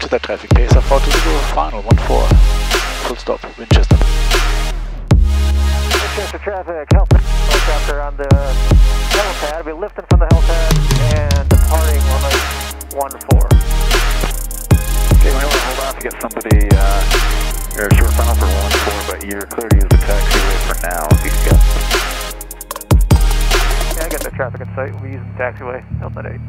Into that traffic, pacer 420, final 14, full stop, Winchester. Winchester traffic, helicopter on the helipad, we'll be lifting from the helipad and departing runway 14. Okay, we want to hold off to get somebody, you're short final for 14, but you're clear to use the taxiway for now, if you can get. Yeah, I got the traffic in sight, we'll be using the taxiway, Delta 8.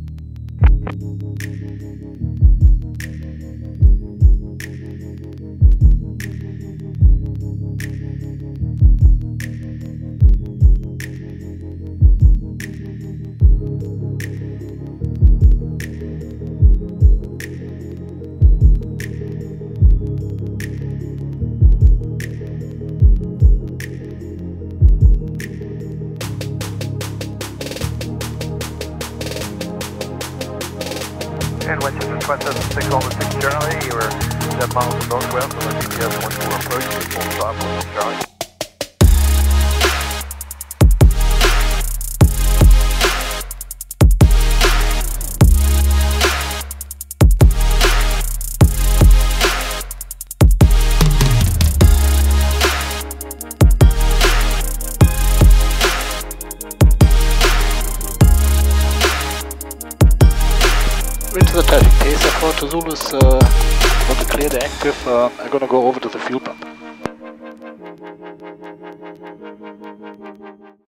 And Winchester 576 over 6 Charlie, you were 7 miles northwest on the GPS 14 approach to full stop 1 Charlie. Into the traffic, pacer 4 to Zulu is want to clear the active, I'm gonna go over to the fuel pump.